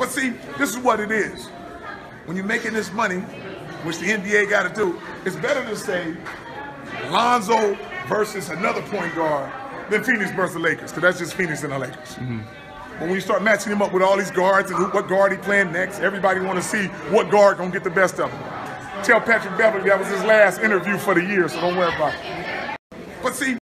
But see, this is what it is. When you're making this money, which the NBA got to do, it's better to say Lonzo versus another point guard than Phoenix versus the Lakers, because that's just Phoenix and the Lakers. Mm-hmm. But when you start matching him up with all these guards and what guard he playing next, everybody want to see what guard gonna get the best of him. Tell Patrick Beverly that was his last interview for the year, so don't worry about it. But see,